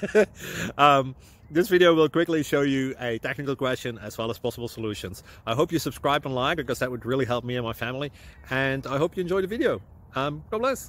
This video will quickly show you a technical question as well as possible solutions. I hope you subscribe and like, because that would really help me and my family. And I hope you enjoy the video. God bless.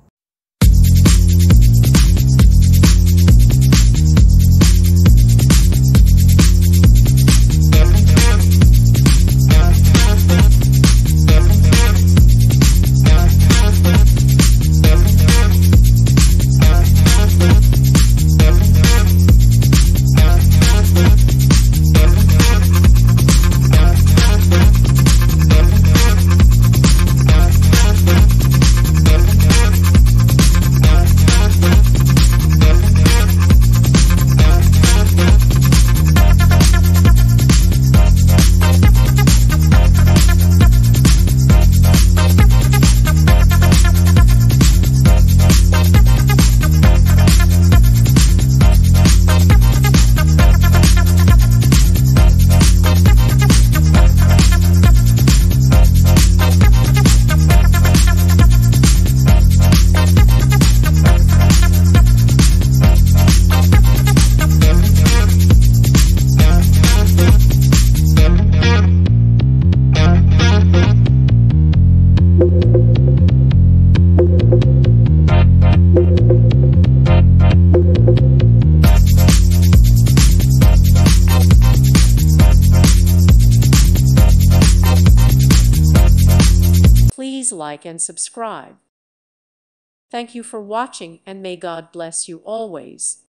Please like and subscribe. Thank you for watching, and may God bless you always.